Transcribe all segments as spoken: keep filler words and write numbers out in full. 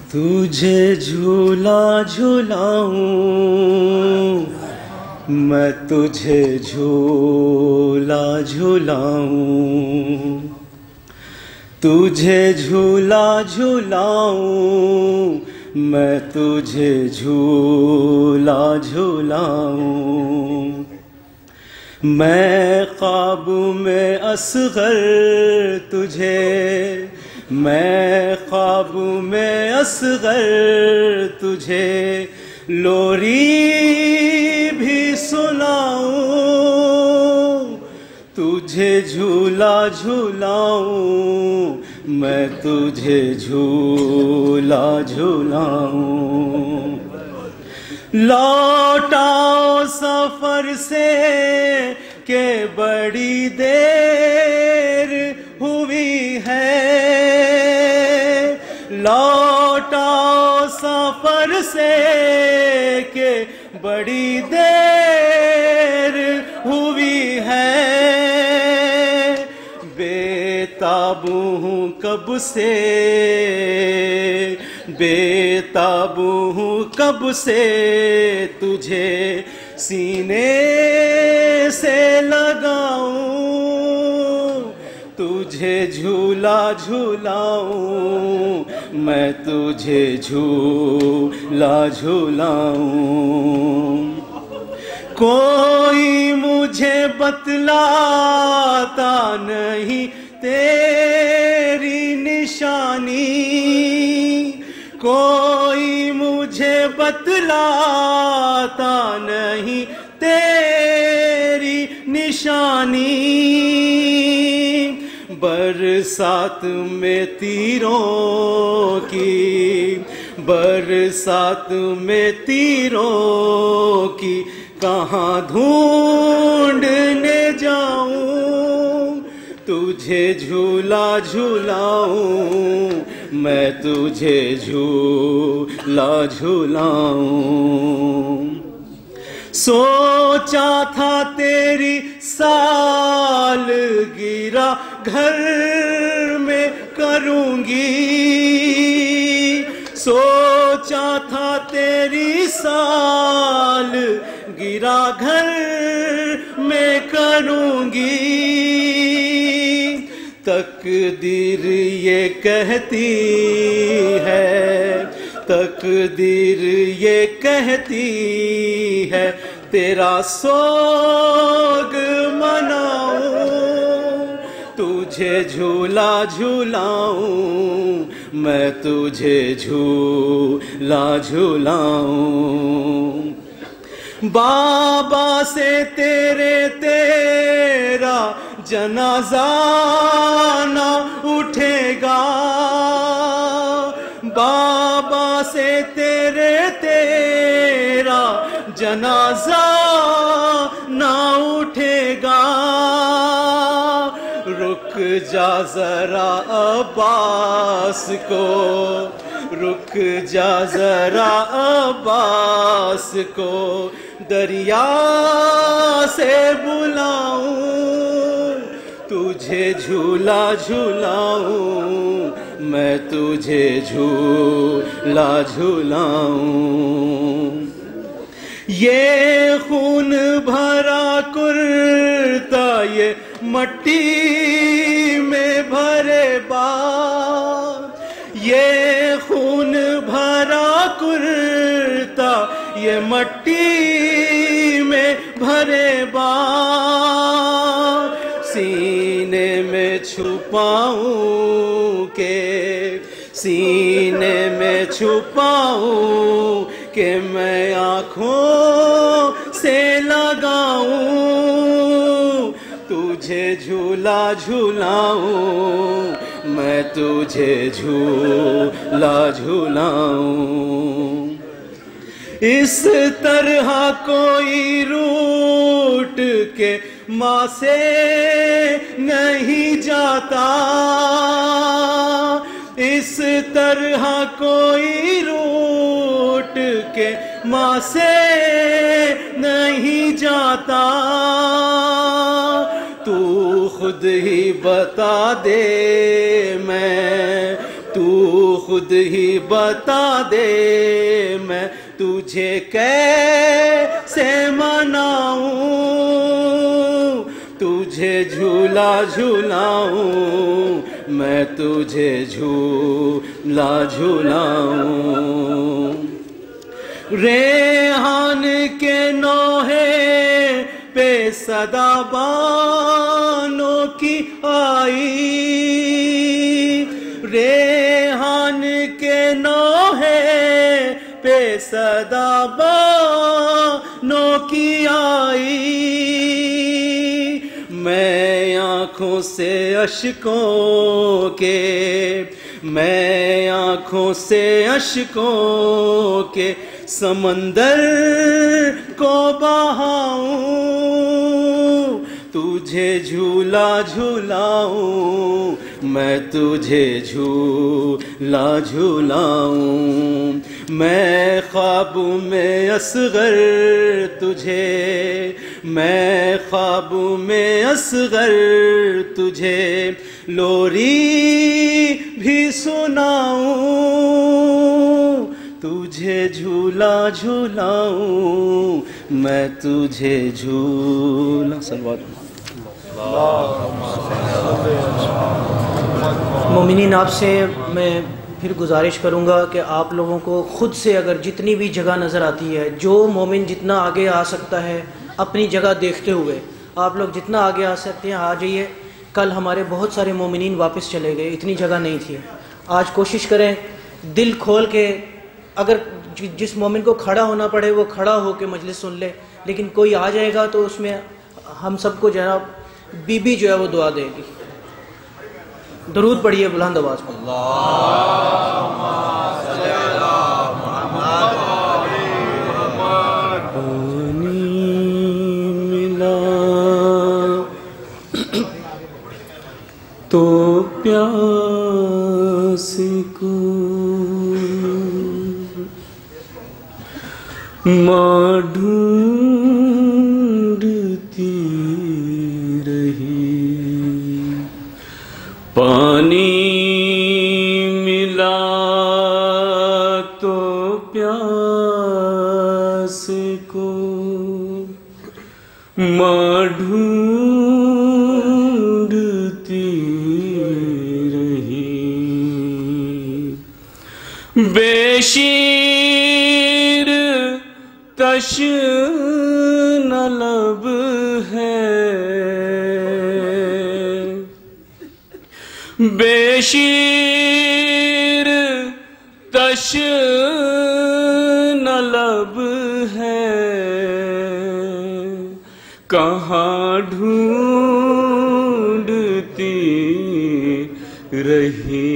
تجھے جھولا جھولاؤں میں تجھے جھولا جھولاؤں تجھے جھولا جھولاؤں میں تجھے جھولا جھولاؤں میں خواب میں اصغر تجھے میں خواب میں اصغر تجھے لوری بھی سناؤں تجھے جھولا جھولاؤں میں تجھے جھولا جھولاؤں لوٹاؤ سفر سے کہ بڑی دیر ہوئی ہے لوٹاؤ سفر سے کہ بڑی دیر ہوئی ہے بے تاب ہوں کب سے بے تاب ہوں کب سے تجھے سینے سے لگاؤں تجھے جھولا جھولاؤں میں تجھے جھولا جھولاؤں کوئی مجھے بتلاتا نہیں تیری نشانی کوئی مجھے بتلاتا نہیں تیری نشانی برسات میں تیروں کی برسات میں تیروں کی کہاں ڈھونڈنے جاؤں تجھے جھولا جھولاؤں میں تجھے جھولا جھولاؤں سوچا تھا تیری سالگرہ گھر میں کروں گی سوچا تھا تیری سالگرہ گھر میں کروں گی تقدیر یہ کہتی ہے تقدیر یہ کہتی ہے تیرا سوگ مناؤں تجھے جھولا جھولاؤں میں تجھے جھولا جھولاؤں بابا سے تیرے تیرا جنازہ نہ اٹھے گا بابا سے تیرے تیرا جنازہ نہ اٹھے گا رک جا ذرا عباس کو رک جا ذرا عباس کو دریا سے بلاؤں تجھے جھولا جھولاؤں میں تجھے جھولا جھولاؤں یہ خون بھرا کرتا یہ مٹی میں بھرے بال یہ خون بھرا کرتا یہ مٹی میں بھرے بال سینے میں چھپاؤں کہ سینے میں چھپاؤں کہ میں آنکھوں سے لگاؤں تجھے جھولا جھولاؤں میں تجھے جھولا جھولاؤں اس طرح کوئی روٹ کے ماں سے نہیں جاتا اس طرح کوئی روٹ کے ماں سے نہیں جاتا تو خود ہی بتا دے میں تو خود ہی بتا دے میں تجھے کیسے مناؤں، تجھے جھولا جھولاؤں میں تجھے جھولا جھولاؤں۔ ریحان کے نوحے پہ صدا بانوں کی آئی، ریحان کے نوحے پہ صدا بانوں کی آئی، میں آنکھوں سے اشکوں کے، میں آنکھوں سے اشکوں کے سمندر کو بہاؤں، تجھے جھولا جھولاؤں میں تجھے جھولا جھولاؤں۔ میں خواب میں اصغر تجھے، میں خواب میں اصغر تجھے لوری بھی سناؤں، تجھے جھولا جھولاؤں میں تجھے جھولا۔ صلوات مومنین، آپ سے میں پھر گزارش کروں گا کہ آپ لوگوں کو خود سے اگر جتنی بھی جگہ نظر آتی ہے، جو مومن جتنا آگے آ سکتا ہے اپنی جگہ دیکھتے ہوئے، آپ لوگ جتنا آگے آ سکتے ہیں آ جائیے۔ کل ہمارے بہت سارے مومنین واپس چلے گئے، اتنی جگہ نہیں تھی۔ آج کوشش کریں دل کھول کے، اگر جس مومن کو کھڑا ہونا پڑے وہ کھڑا ہو کے مجلس سن لے، لیکن کوئی آ جائے گا تو اس میں ہم سب کو جو ہے بی بی جو ہے وہ دعا دے گی۔ درود پڑھیے بلند آواز میں۔ اللہم صلی علی محمد پانی ملا تو پیاس کو ماں ڈھونڈتی رہی، پانی ملا تو پیاس کو ماں ڈھونڈتی رہی، بے شیر تشنہ لب ہے، بے شیر تشنہ لب ہے، کہاں ڈھونڈتی رہی،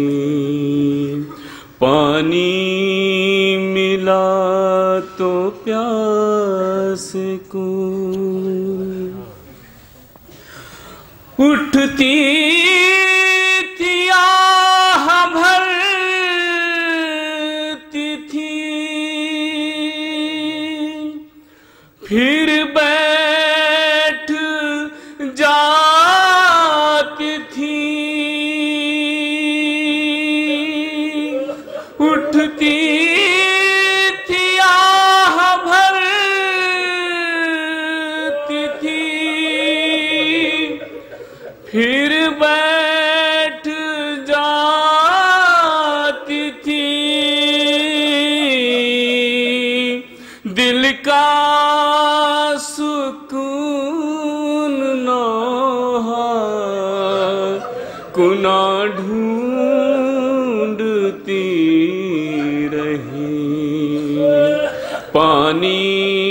پانی ملا تو پیاس کو اٹھتی تھی آہ بھرتی تھی، پھر بیٹھ جاتی تھی، اٹھتی پھر بیٹھ جاتی تھی، دل کا سکون نوحہ کنا ڈھونڈتی رہی، پانی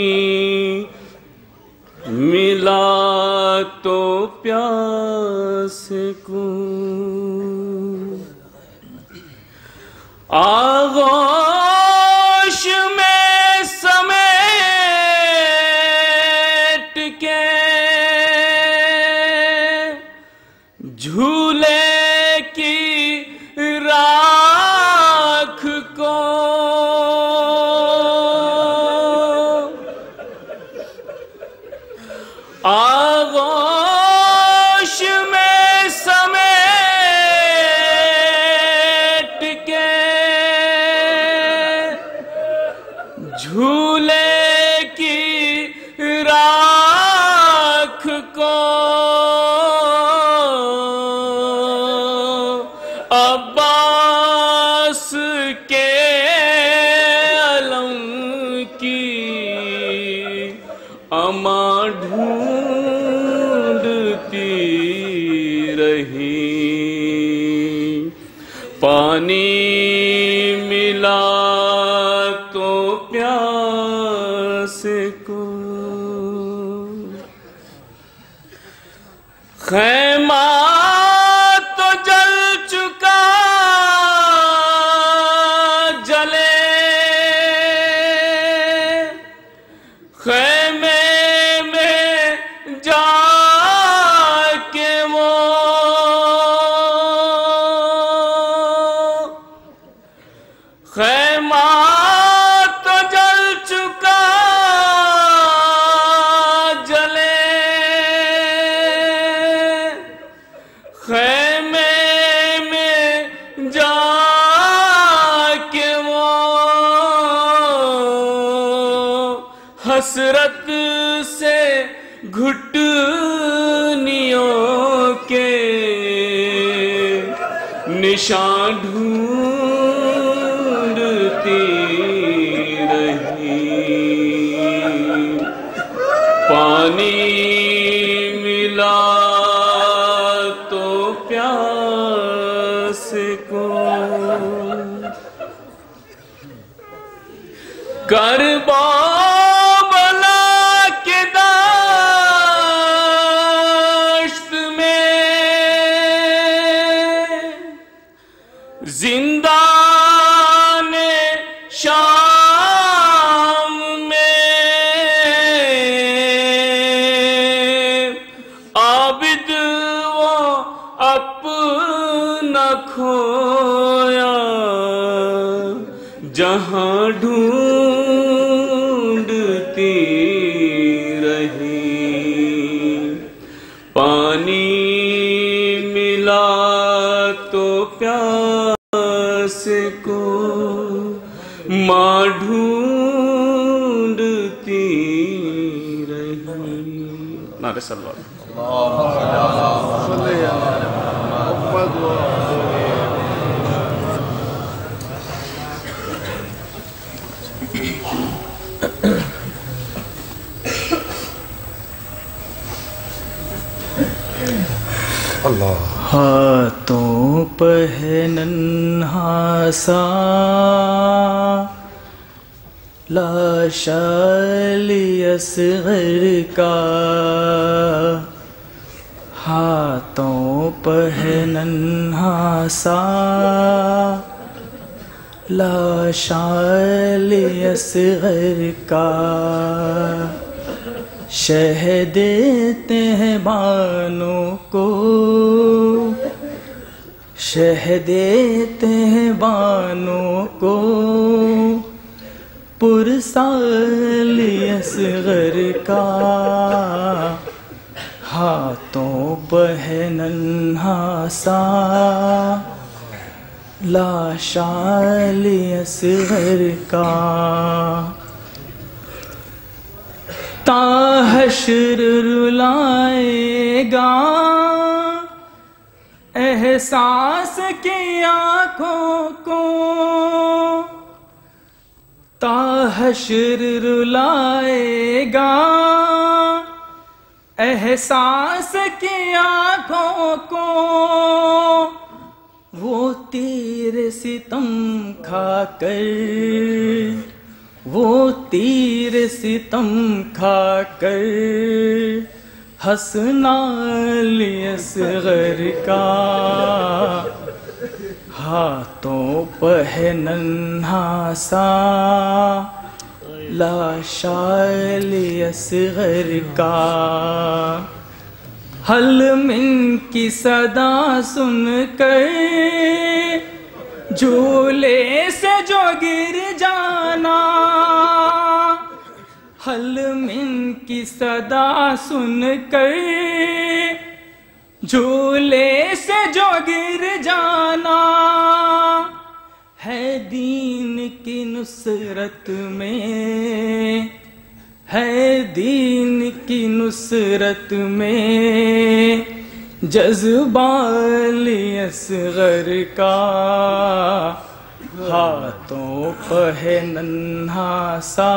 ملا تو پیاس کو آغوش میں سمیٹ کے جھولے کی راکھ کو آغوش میں سمیٹ کے کو عباس کے علم کی اماں ڈھونڈتی رہی، پانی ملا تو پیاس کو، خیمہ تو جل چکا جلے، خیمے میں جا کے وہ خیمہ تو جل چکا جلے، خیمے میں جا کے وہ حسرت سے گھٹنیوں کے نشان ڈھونڈتی رہی، پانی ملا تو پیاس کو، کربلا کے دشت میں زندان شام میں عابد وہ اپنا کھویا، جہاں ڈھونڈتی رہی، پانی ملا تو پیاس کو، ماں ڈھونڈتی رہی۔ نعرہ صلی اللہ ہاتھوں پہ ہے ننھا سا لاشا علی اصغر کا، ہاتھوں پہ ہے ننھا سا لاشا علی اصغر کا، شہ دیتے ہیں بانوں کو، شہ دیتے ہیں بانوں کو، پرسال اصغر کا، ہاتھوں پہ ہے ننھا سا لاشا علی اصغر کا، تا حشر رلائے گا احساس کی آنکھوں کو، تا حشر رلائے گا احساس کی آنکھوں کو، وہ تیر ستم کھا کر، وہ تیر ستم کھا کر حسنا علی اصغر کا، ہاتھوں پہ ہے ننھا سا لاشا علی اصغر کا، حل من کی صدا سن کر جھولے سے جو گر جانا، حل من کی صدا سن کر جھولے سے جو گر جانا، ہے دین کی نصرت میں، ہے دین کی نصرت میں جذبہ علی اصغر کا، ہاتھوں پہ ہے ننھا سا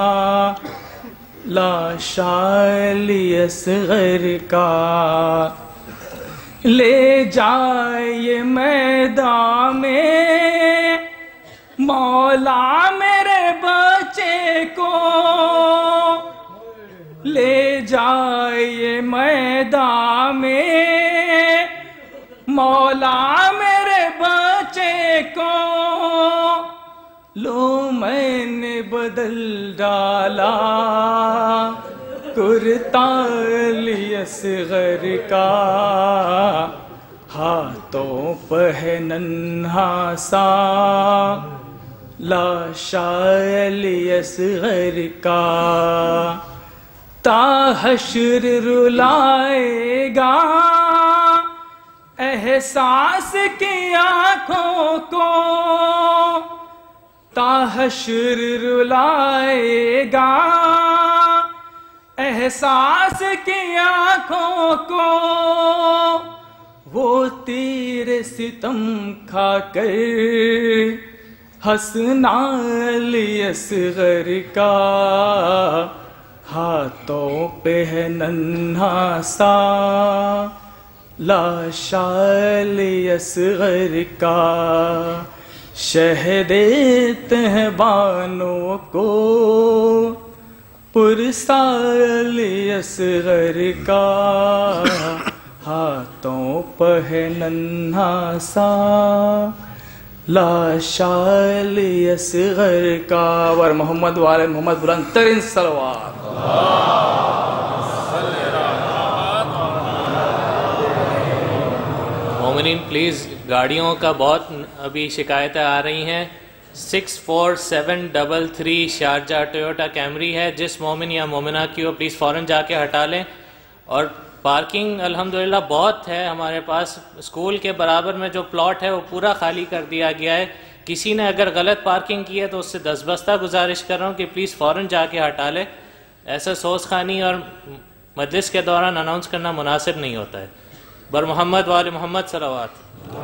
لاشا علی اصغر کا، لے جائے میدان میں مولا میرے بچے کو، لے جائے میدان میں مولا میرے بچے کو، لو میں نے بدل ڈالا کرتا علی اصغر کا، ہاتھوں پہ ہے ننھا سا لاشا علی اصغر کا، تا حشر رلائے گا احساس کی آنکھوں کو، تا حشر رلائے گا احساس کی آنکھوں کو، وہ تیرے ستم کھا کر ہنسنا علی اصغر کا، ہاتھوں پہ ہے ننھا سا لاشا علی اصغر کا، شہ دیتے ہیں بانوں کو پرسا علی اصغر کا، ہاتھوں پہ ہے ننھا سا لاشا علی اصغر کا، ور محمد وآل محمد بلند ترین صلوات۔ مومنین پلیز گاڑیوں کا بہت ابھی شکایتیں آ رہی ہیں، six four seven double three Sharjah Toyota Camry ہے، جس مومن یا مومنہ کی ہو پلیز فوراً جا کے ہٹا لیں، اور پارکنگ الحمدللہ بہت ہے ہمارے پاس، اسکول کے برابر میں جو پلاٹ ہے وہ پورا خالی کر دیا گیا ہے، کسی نے اگر غلط پارکنگ کی ہے تو اس سے دستبستہ گزارش کر رہا ہوں کہ پلیز فوراً جا کے ہٹا لے، ایسا سوز خوانی اور مجلس کے دوران اناؤنس کرنا مناسب نہیں ہوتا ہے۔ بر محمد وآل محمد صلوات۔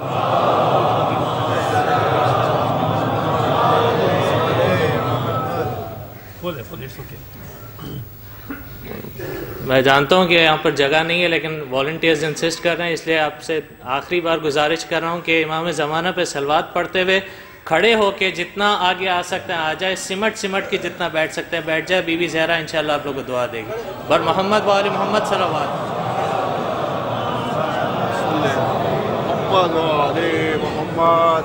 میں جانتا ہوں کہ یہاں پر جگہ نہیں ہے لیکن والنٹیئرز انسسٹ کر رہے ہیں، اس لیے آپ سے آخری بار گزارش کر رہا ہوں کہ امام زمانہ پہ صلوات پڑھتے ہوئے کھڑے ہو کے جتنا آگے آ سکتے ہیں آ جائے، سمٹ سمٹ کے جتنا بیٹھ سکتے ہیں بیٹھ جائے، بی بی زہرا انشاءاللہ آپ لوگوں کو دعا دے گی۔ بر محمد وآل محمد صلوات۔ محمد وآل محمد،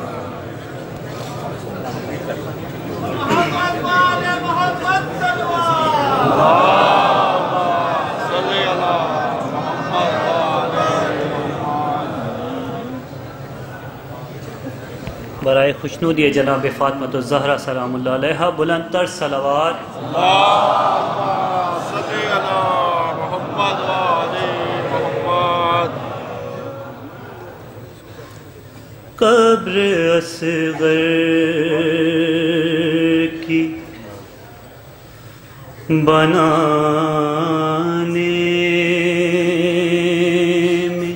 محمد وآل محمد صلوات۔ برائے خوشنودی جناب فاطمۃ الزہرا سلام اللہ علیہا بلند تر صلوات۔ اللہم صلی علی محمد وآل محمد۔ قبر اصغر کی بنانے میں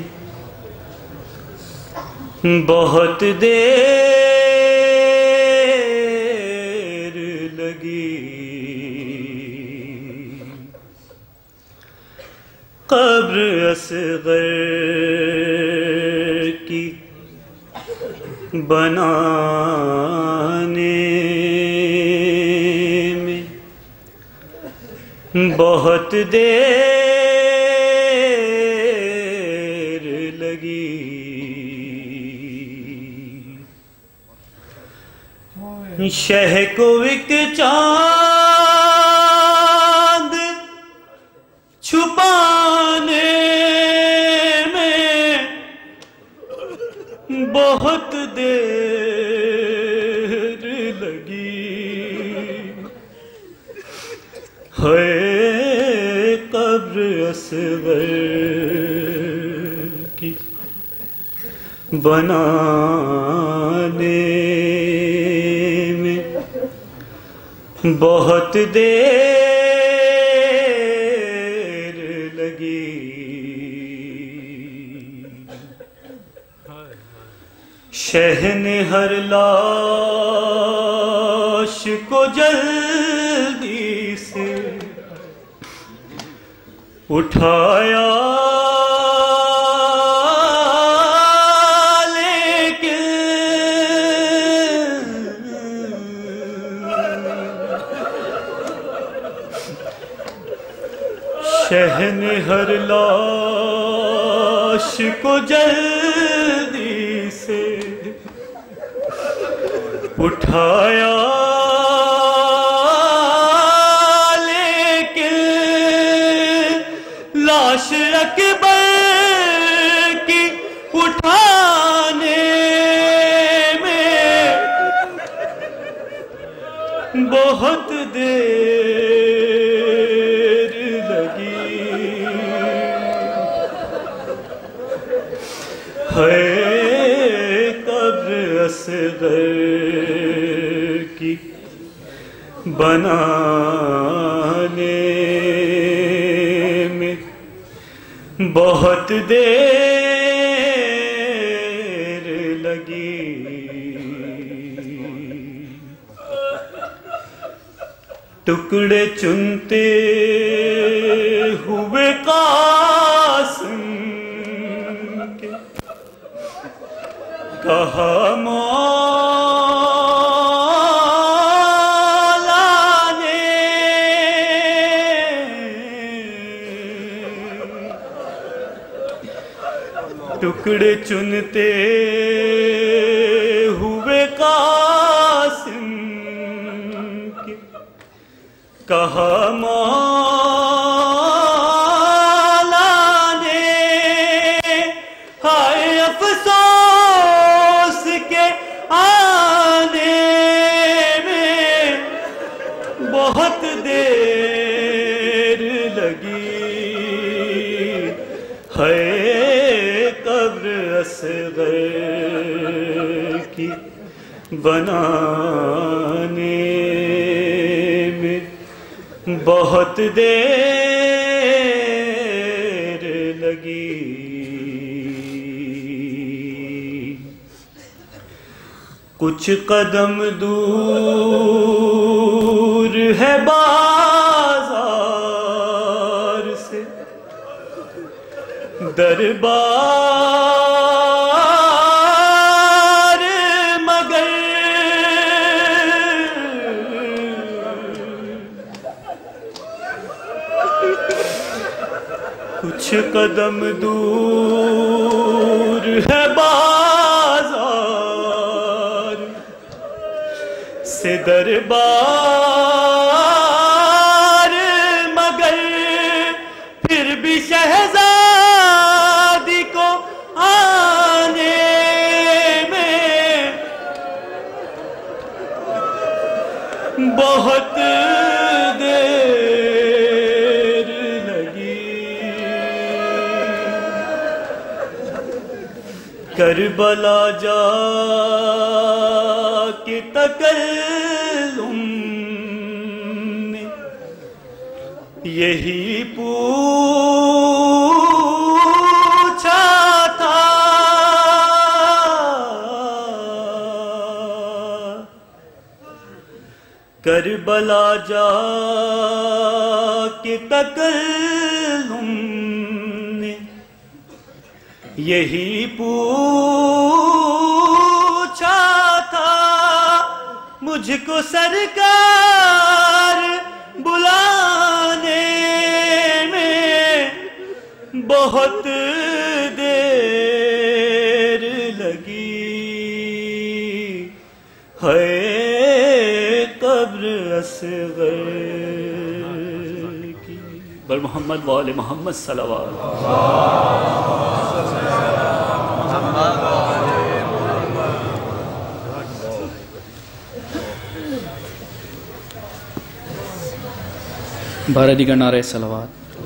بہت دیر لگی، قبر اصغر کی بنانے میں بہت دیر لگی، شہ کو ایک چاند چھپانے میں بہت دیر لگی، ہے قبر اصغر کی بنانے میں بہت دیر شہن ہر لاش کو جلدی سے اٹھایا شہن ہر لاش کو جلدی سے اٹھایا لیکن لاش اکبر کی اٹھانے میں بہت دیر ہے قبر اصغر کی بنانے میں بہت دیر لگی ٹکڑے چنتے ہوئے قاسم کہا مولا نے ٹکڑے چنتے ہوئے قاسم کے کہا مولا نے ہائے افسوس آنے میں بہت دیر لگی ہے قبر اصغر کی بنانے میں بہت دیر لگی کچھ قدم دور ہے بازار سے دربار مگر کچھ قدم دور ہے بازار سے دربار مگر پھر بھی شہزادی کو آنے میں بہت دیر لگی کربلا جا کے تکلم نے یہی پوچھا تھا کربلا جا کے تکلم نے یہی پوچھا تھا مجھ کو سرکار بلانے میں بہت دیر لگی ہے قبر اصغر کی بر محمد وآل محمد صلوات بارہ دیگر نعرہ صلوات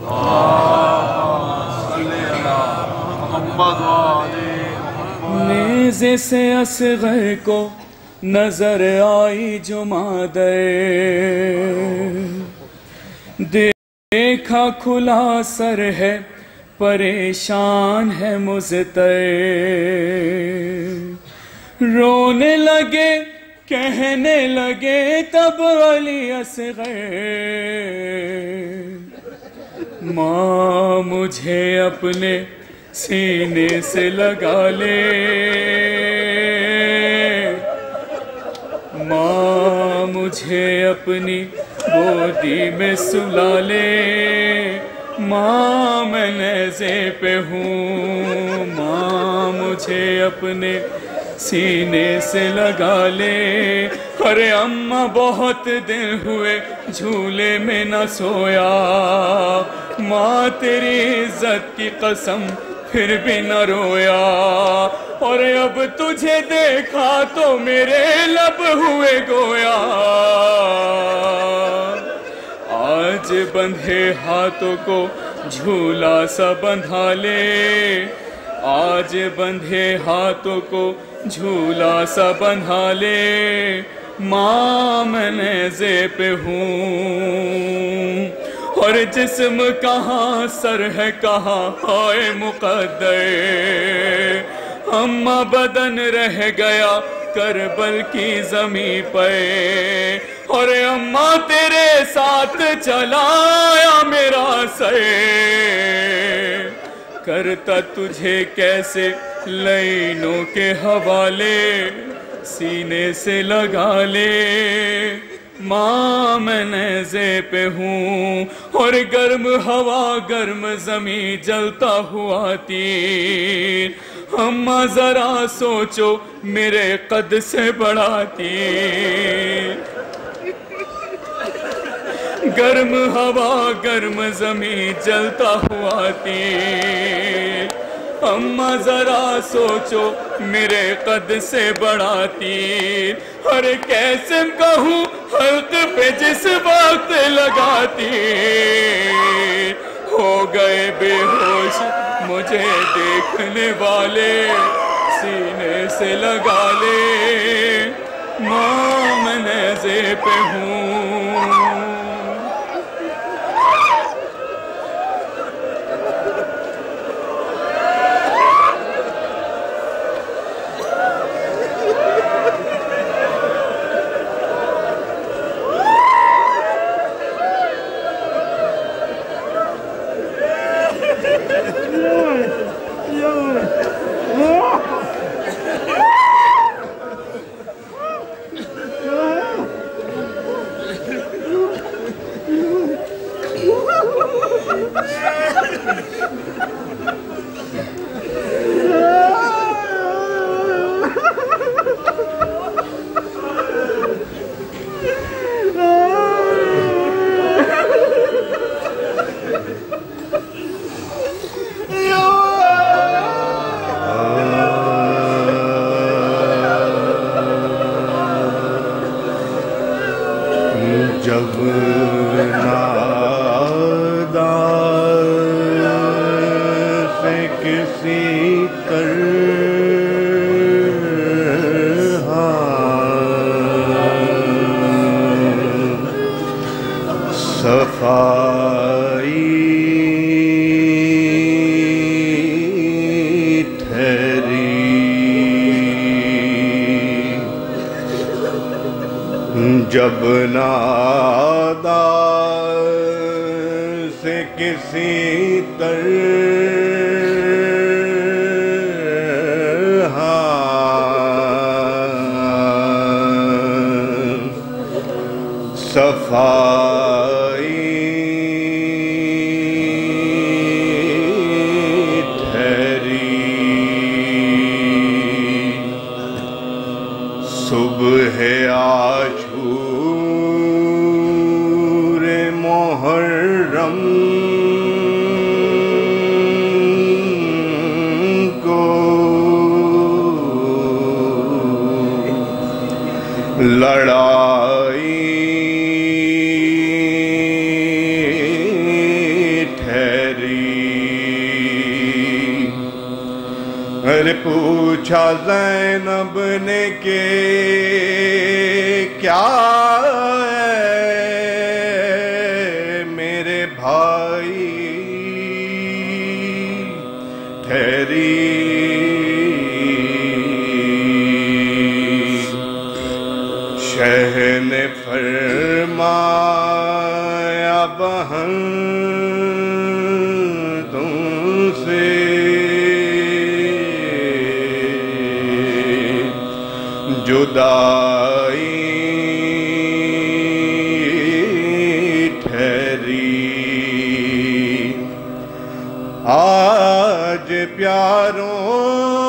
نیزے سے اصغر کو نظر آئی جو مادر دیکھا کھلا سر ہے پریشان ہے مضطر رونے لگے کہنے لگے تب علی اصغر ماں مجھے اپنے سینے سے لگا لے، ماں مجھے اپنی گودی میں سلا لے، ماں میں نیزے پہ ہوں، ماں مجھے اپنے سینے سے لگا لے۔ ارے اماں بہت دن ہوئے جھولے میں نہ سویا، ماں تیری عزت کی قسم پھر بھی نہ رویا، اور اب تجھے دیکھا تو میرے لب ہوئے گویا۔ آج بندھے ہاتھوں کو جھولا سا بندھا لے، آج بندھے ہاتھوں کو جھولا سا بندھا لے، ماں میں نیزے پہ ہوں، اور جسم کہاں سر ہے کہاں ہائے مقدر، اماں بدن رہ گیا کربل کی زمین پہ، اور اماں تیرے ساتھ چلایا میرا سر، کرتا تجھے کیسے لینوں کے حوالے، سینے سے لگا لے، ماں میں نیزے پہ ہوں، اور گرم ہوا گرم زمین جلتا ہوا تیر، اماں ذرا سوچو میرے قد سے بڑا تیر، گرم ہوا گرم زمین جلتا ہوا تیر، اماں ذرا سوچو میرے قد سے بڑا تیر، اور کیسے کہوں حلق پہ جس وقت لگاتی، ہو گئے بے ہوش مجھے دیکھنے والے، سینے سے لگا لے، ماں میں نیزے پہ ہوں۔ جب نادان سے کسی طرح صفائی ٹھہری، جب نادان سے کسی طرح صفائی ٹھہری، صبح عاشور محرم کو لڑائی ٹھہری، ارے پوچھا زینب نے کہ کیا ٹھہری، فرمایا بہن تم سے جدائی ٹھہری، آج پیاروں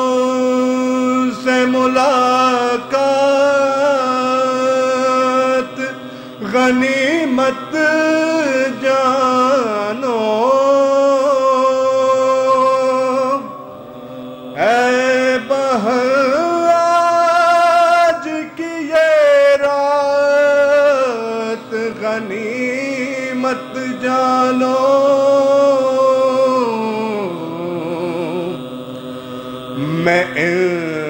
سے ملاقات غنیمت جانو، اے بہن آج کی یہ رات غنیمت جانو، میں ان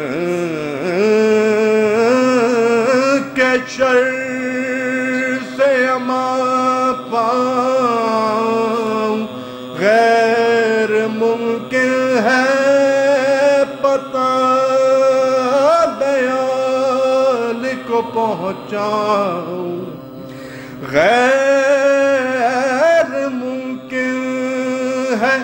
کے شر سے اما پاؤں، غیر ممکن ہے پتہ بیان کو پہنچاؤں، غیر ممکن ہے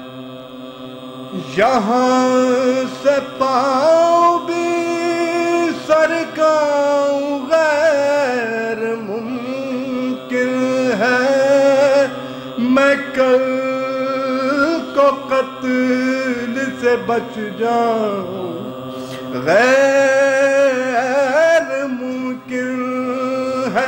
یہاں سے پاؤں بھی سرکاؤں، غیر ممکن ہے میں کل کو قتل سے بچ جاؤں، غیر ممکن ہے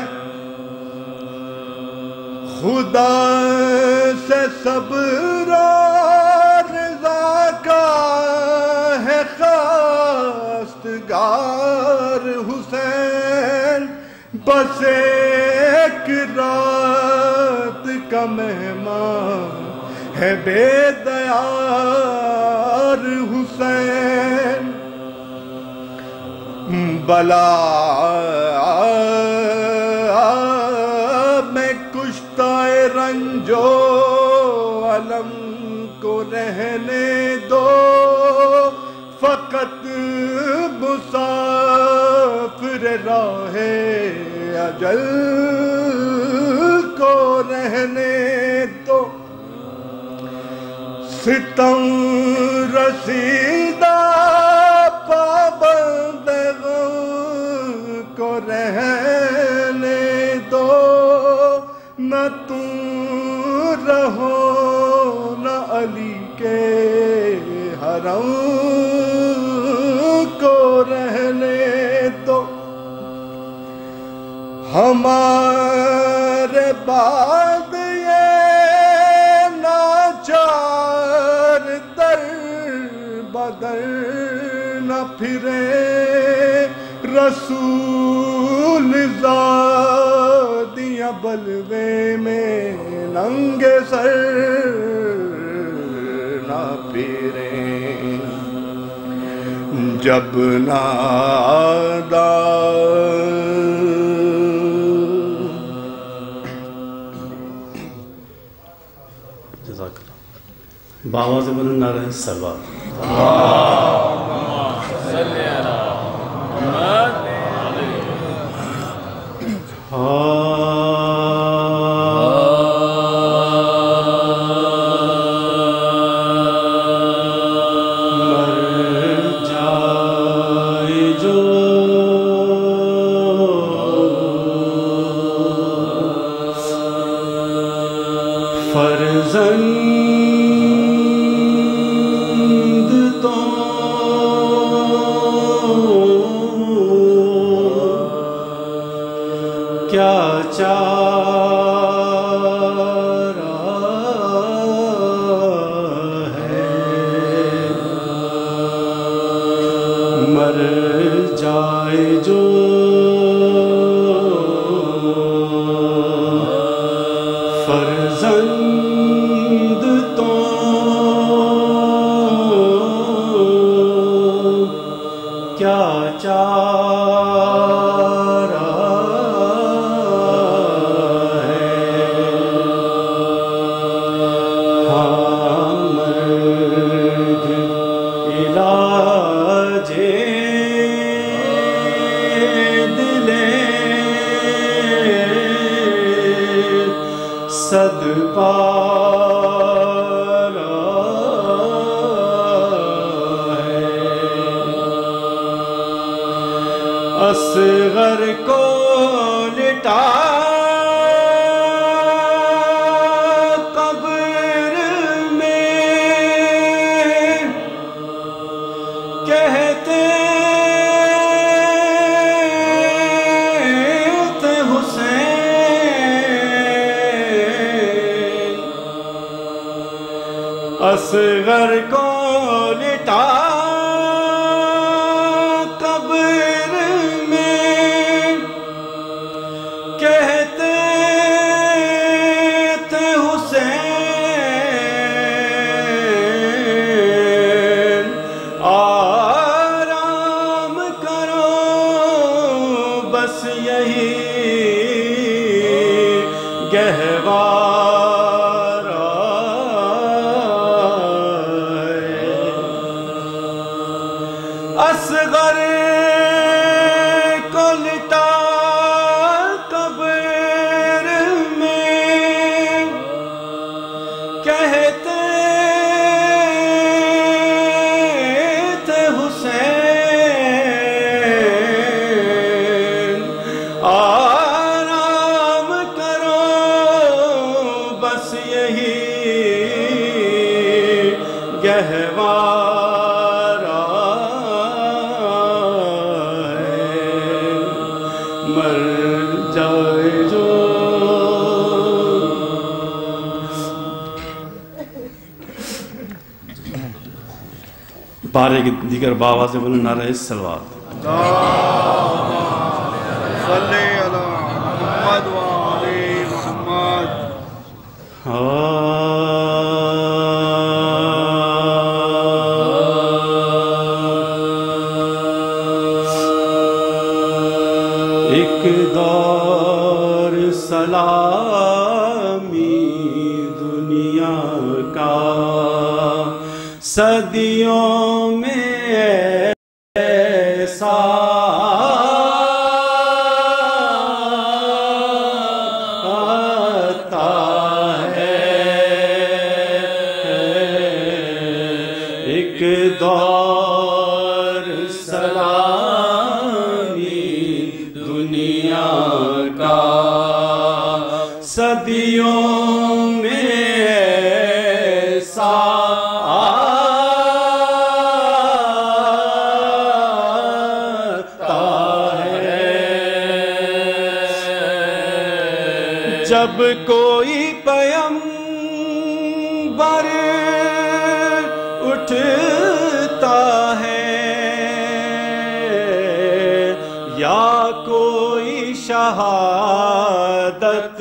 خدا سے صبر اور رضا کا ہے خواستگار حسین، بس ایک رات کا مہمان ہے بے دیار حسین، بلا میں کشتہ رنجو علم کو رہنے دو، فقط مسافر راہ اجل کو رہنے دو، ستم رسیدہ پابند غم کو رہنے دو، نہ تم رہو نہ علی کے حرم کو رہنے دو، ہمارے بعد یہ ناچار در بدر نہ پھرے، رسول زادیاں بلوے میں ننگے سر نہ پھریں، جب نادا بآواز بلند نعرہ صلوات۔ اسد پارا ہے اصغر کو لٹا اصغر کو لٹا قبر میں کہتے تھے حسین آرام کرو بس یہی گہوارہ اصغر کو لٹا قبر میں کہتے تھے حسین آرام کرو بس یہی گہوارہ مر جائے جو بارے کی دیگر باواز بولو نعرہ الصلوات صلی علی محمد و آل محمد ایک دور سلامی دنیا کا صدیوں میں ایسا آتا ہے ایک دور سلامی دنیا کا صدیوں میں ایسا آتا ہے جب کوئی پیغمبر اٹھتا ہے یا کوئی شہادت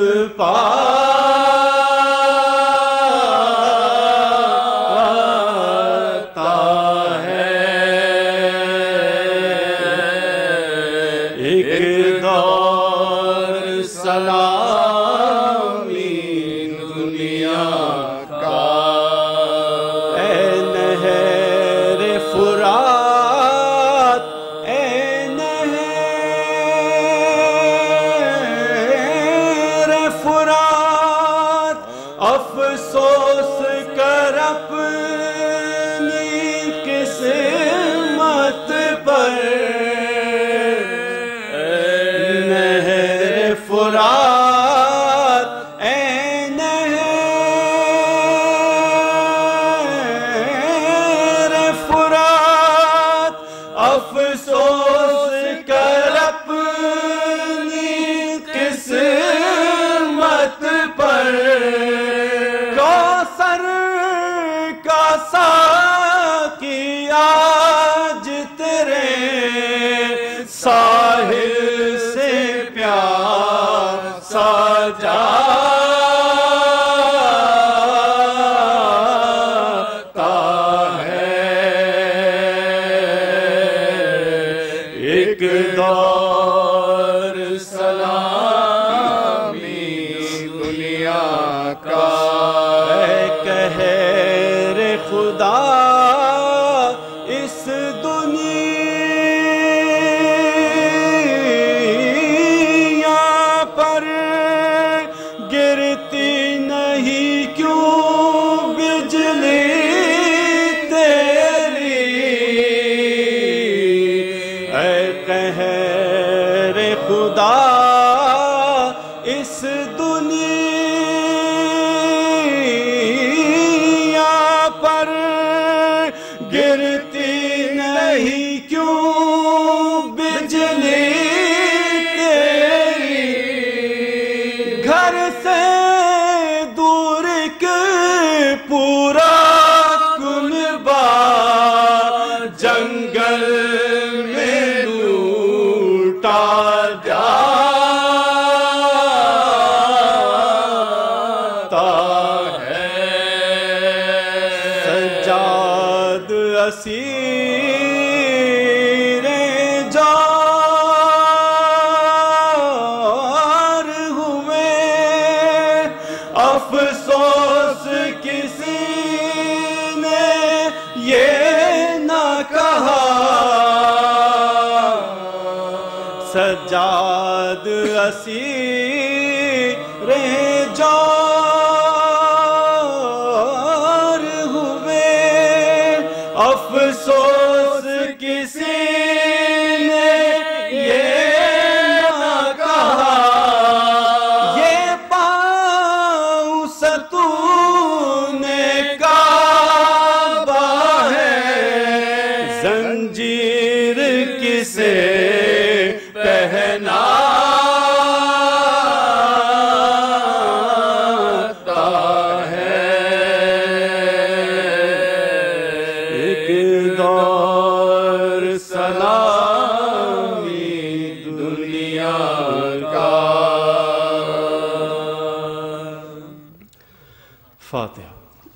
پاتا ہے ایک دور سلامی دنیا کا اے نہر فرات اے نہر فرات افسوس کر اپنی قسمت پر نہر فرات اے نہر فرات افسوس کر اپنی قسمت پر کوثر کا ساقی آج تیرے ساحل سے پیاسا جاتا ہے ایک دور سلامی دنیا کا اے قہر خدا اس دنیا پر گرتی گرتی نہیں کیوں بجلی تیری، گھر سے دور کے پورا کنبہ جنگل میں لوٹا جاتا ہے، سجاد اسیر جار ہوئے، افسوس کسی نے یہ نہ کہا، سجاد اسیر جار ہوئے، افسوس کسی نے یہ نہ کہا، یہ پاؤں ستون کعبہ ہے، زنجیر کسے پہناتا ہے، ایک دور سلامی دنیا کا۔ فاتحہ۔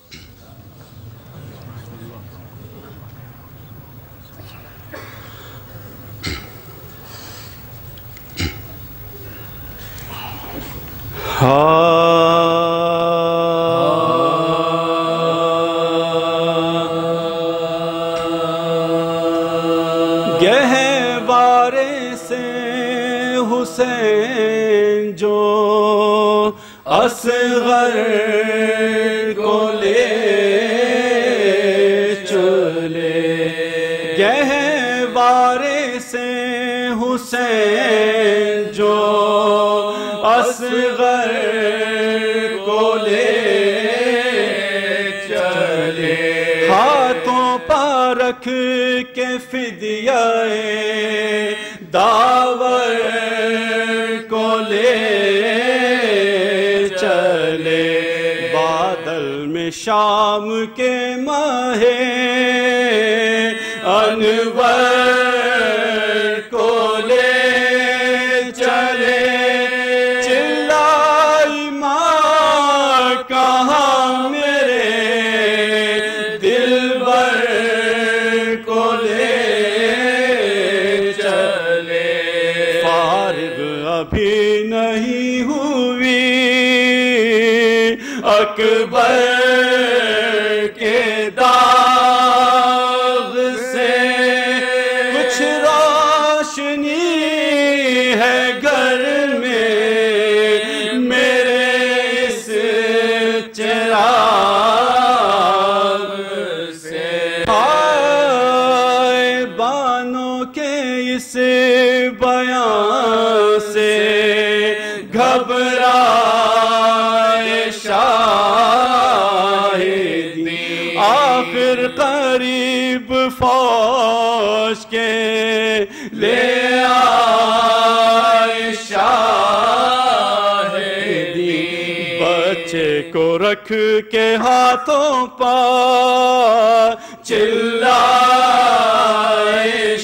گہوارے سے حسین جو اصغر کو لے چلے، گہوارے سے حسین جو اصغر کو لے چلے، ہاتھوں پر رکھ کے فدیہ داور کو لے چلے، بادل میں شام کے ماہ انور کو لے چلے، چلائی ماں کہاں میرے دلبر کو لے چلے، فارغ ابھی نہیں ہوئی اکبر کے داغ سے، کچھ روشنی ہے گھر میں میرے اس چراغ سے، آئے بانوں کے اس بیان سے گھبرائے شاہدی، آخر قریب فوج کے لے آئے شاہدی، بچے کو رکھ کے ہاتھوں پر چلائے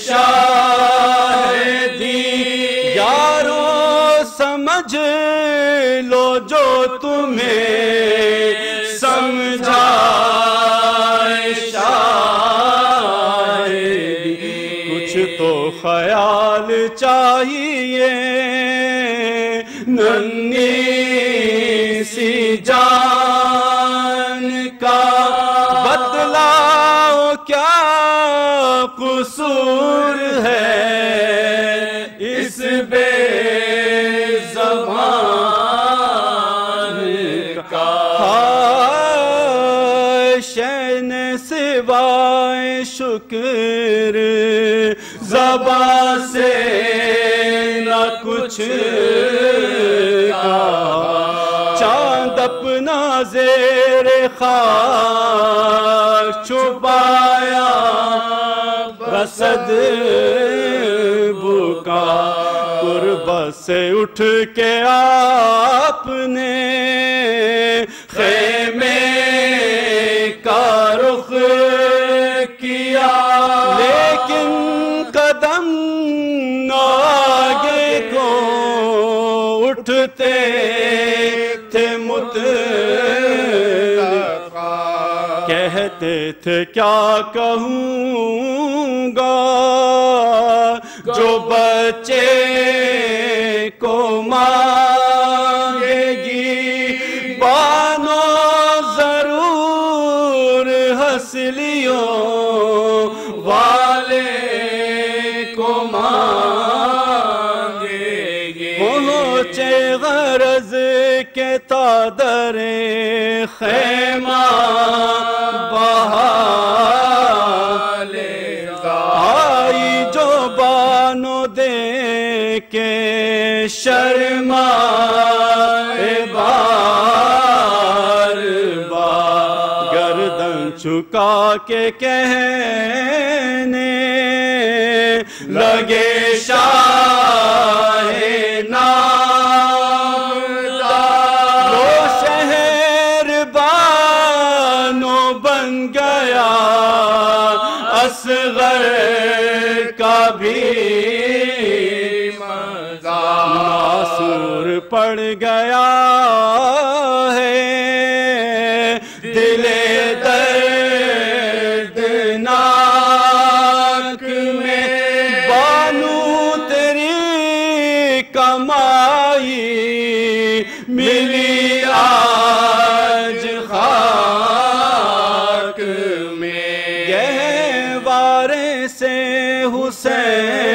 شاہدی، یارو سمجھ لو جو تمہیں سمجھائے شاہدی، کچھ تو خیال چاہیے ننھی سی جان کا، بتلاؤ کیا قصور ہے اس بے زبان کا، شین سوائے شکر زبان سے نہ کچھ کہا، چاند اپنا زیر خاک چھپایا بکا قربت سے اٹھ کے آپ نے خیمے کا رخ کیا، لیکن قدم آگے کو اٹھتے تھے مطلقا، کہتے تھے کیا کہوں گا جو بچے کو مانگے گی، بانو ضرور ہنسلیوں والے کو مانگے گی، پہنچے غرض کے تادر خیمہ بحالے آئی جو بانو دے کے شرمائے بار بار، گردن چکا کے کہنے لگے شاہ نامدار، وہ شہر بانو بن گیا اصغر کا بھی معصور پڑ گیا ہے دل دردناک میں، بانو تیری کمائی ملی آج خاک میں، گہوارے سے حسین